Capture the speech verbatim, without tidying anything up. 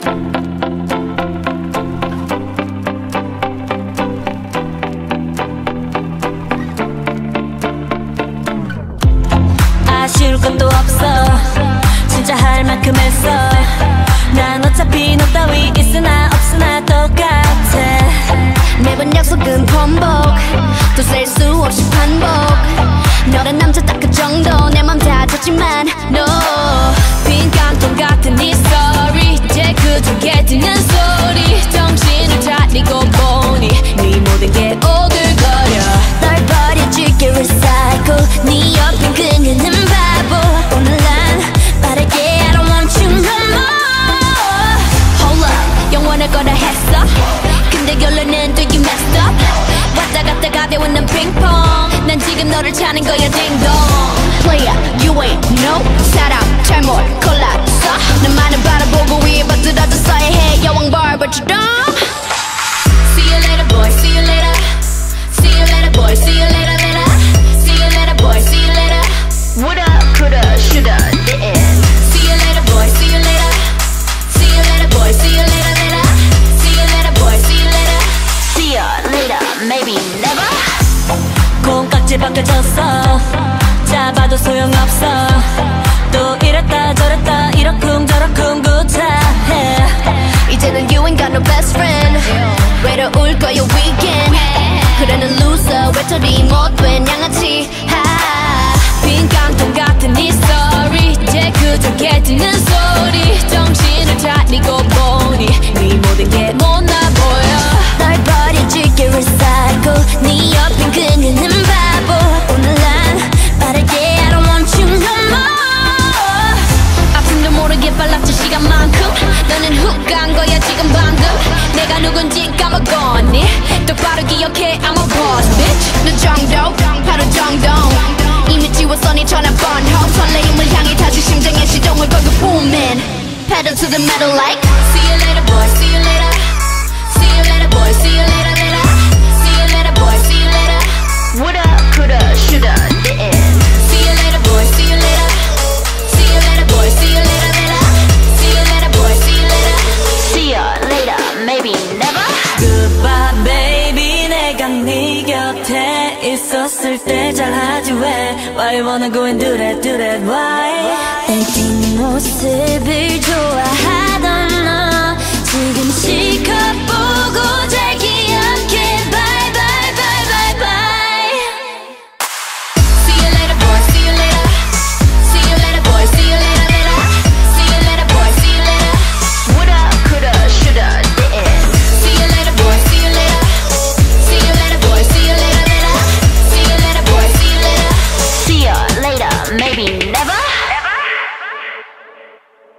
아쉬울 것도 없어 진짜 할 만큼 했어 난 어차피 너 따위 있으나 없으나 똑같아 매번 약속은 번복 또 셀 수 없이 반복 너란 남자 딱 그 정도 내 맘 다 졌지만 no 빈 깡통 같은 네 story 이제 그저 깨지는 소리 정신을 차리고 보니 네 모든 게 오글거려 널 버려줄게 recycle 네 옆엔 그녀는 바보 오늘 난 빠르게 I don't want you no more Hold up 영원할 거라 했어 근데 결론은 되게 messed up 왔다 갔다 가벼운 난 핑퐁 난 지금 너를 찾는 거야 딩동 Player you ain't no 사람 잘못 골랐어 나만은 바라보고 위에 받들어졌어야 해 여왕 barber you don't See you later boy see you later See you later boy see you later later See you later boy see you later Woulda coulda shoulda didn't See you later boy see you later See you later boy see you later later See you later boy see you later See you later maybe never 콩깍지 벗겨졌어 잡아도 소용없어 또 이랬다 저랬다 이러쿵저러쿵 구차해 이제는 you ain't got no best friend 외로울 거야 weekend 그래 넌 loser 외톨이 못된 양아치 빈 깡통 같은 네 story 이제 그저 깨지는 소리 정신을 차리고 보니 네 모든 게 못나 보여 널 버려줄게 recycle 네 옆엔 그녀는 바보 오늘 난 빠르게 I don't want you no more 아픔도 모르게 빨랐지 시간만큼 너는 훅 간 거야 지금 방금 내가 누군지 까먹었니 똑바로 기억해 I'm a boss bitch 너 정도 하루 정도 이미 지웠어 네 전화번호 설레임을 향해 다시 심장의 시동을 걸고 booming pedal to the metal like See you later boy see you later See you later boy see you later later See you later boy see you later Woulda coulda shoulda didn't See you later boy see you later See you later boy see you later later See you later boy see you later See you later maybe never Goodbye baby 내가 네 곁에 있었을 때 잘하지 왜 Why you wanna go and do that do that why 난 네 모습을 좋아